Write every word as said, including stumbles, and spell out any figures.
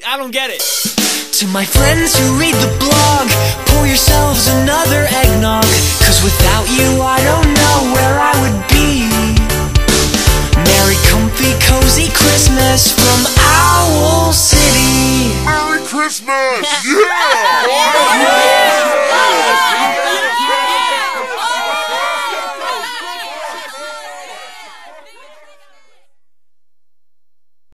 I don't get it. To my friends who read the blog, pour yourselves another eggnog, cause without you I don't know where I would be. Merry comfy cozy Christmas from Owl City. Merry Christmas! Yeah!